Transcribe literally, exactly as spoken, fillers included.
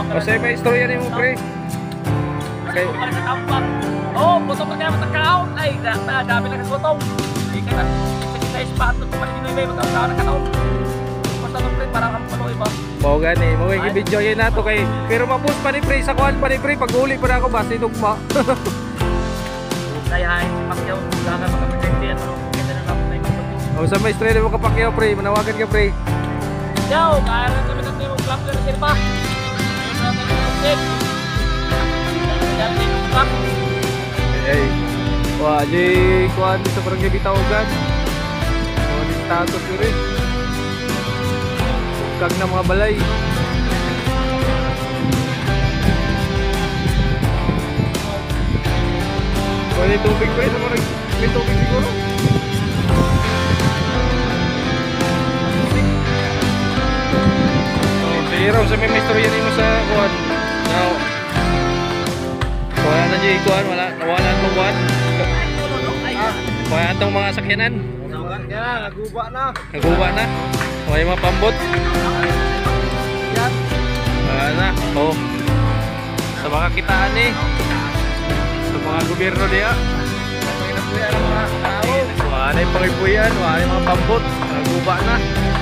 O sa'yo may istorya niyo mo, pre. Okay. Oh, botong pa kaya matakaw. Ay, dami lang botong. Hindi ka na. Sa ispat ito pa rin may matakaw na kataon. Basta nung pre, parang ang palo iba. Mau gani, mau i-video yun na to kay. Pero mapus pa ni pre, sa kuhan pa ni pre. Pag uli pa na ako ba, sinugma. Kaya hain si Pacquiao, wala ka makapagpindi at ano, ganda na lang na yung O sa may istorya mo ka Pacquiao, pre. Manawagan ka, pre. Yo, kaya rin kami natin yung club na rin pa. Ay, wah, di kuhan sa barangay Bitaogan. Mga di status ko rin. Kag na mga balay. May tubig pa rin. May tubig siguro. Hiraw sa may istorya nimo sa kuan. Now, wala na dyan kuan, wala, wala na kuan. Wala itong mga sakyanan. Naguba na. Naguba na. May mga pambot. Wala na. Oh. Sa mga kitaan eh. Sa mga gobyerno niya. Wala na yung pangipuyan, wala na yung mga pambot. Naguba na.